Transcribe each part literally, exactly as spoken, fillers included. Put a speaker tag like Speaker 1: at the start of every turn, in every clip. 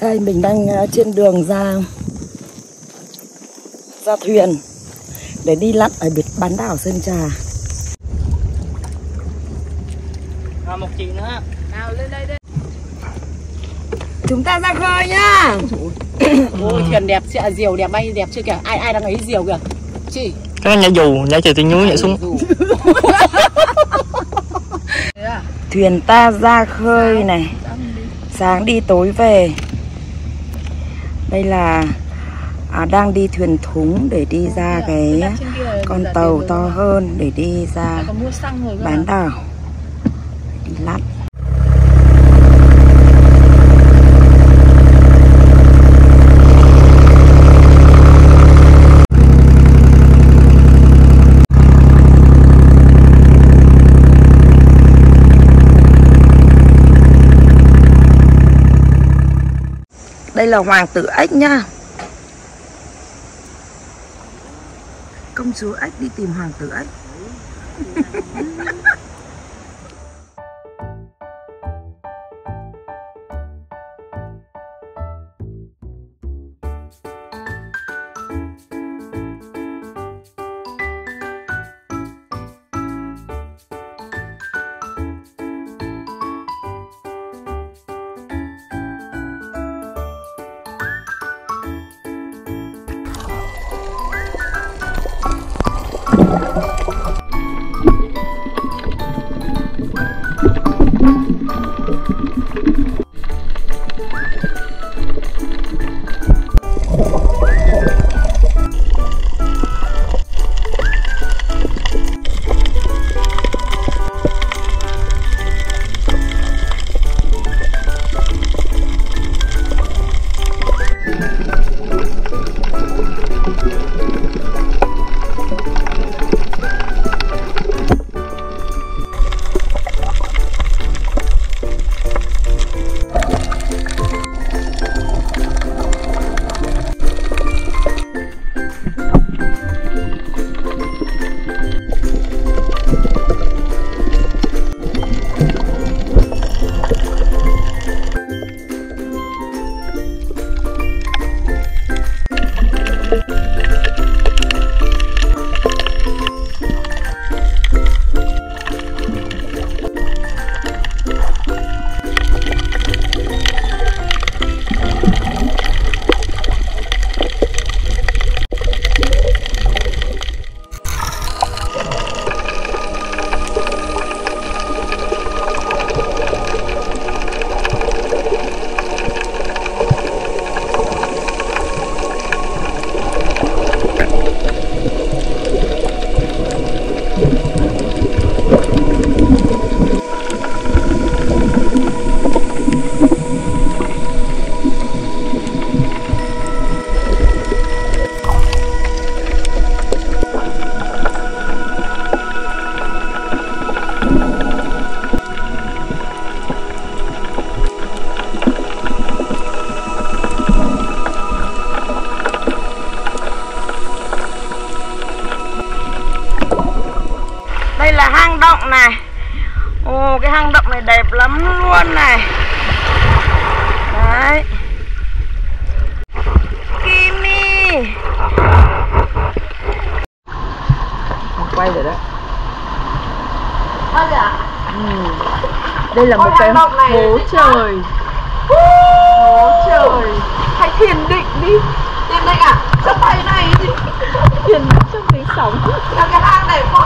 Speaker 1: Đây mình đang trên đường ra ra thuyền để đi lặn ở biệt bán đảo Sơn Trà.
Speaker 2: À, một chị nữa.
Speaker 3: Nào lên đây đây.
Speaker 1: Chúng ta ra khơi nhá.
Speaker 3: Ôi thuyền đẹp, diều đẹp, bay đẹp chưa kìa. Ai ai đang ấy diều kìa. Chị.
Speaker 2: Các anh nhảy dù, nhảy từ trên núi nhảy xuống.
Speaker 1: Thuyền ta ra khơi này. Sáng đi tối về. Đây là à, đang đi thuyền thúng để đi ra cái con tàu to hơn để đi ra bán đảo đi lặn. Đây là hoàng tử ếch nhá. Công chúa ếch đi tìm hoàng tử ếch. Đây là hang động này. Ồ, cái hang động này đẹp lắm luôn này. Đấy. Kimi. Quay rồi đấy. Ừ. Đây là một cái hố trời. Hố trời. Hãy thiền định đi. Thiền định à? Cái tay này thì thiền trong tiếng sóng. Là cái hang này quá.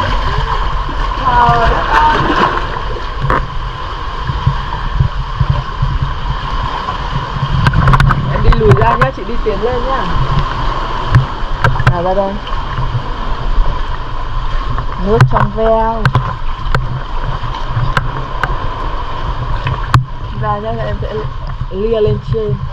Speaker 1: Trời ơi. Em đi lùi ra nhá, chị đi tiến lên nhá. Nào ra đây. Nước trong veo. Ra nhá, em sẽ lia lên trên.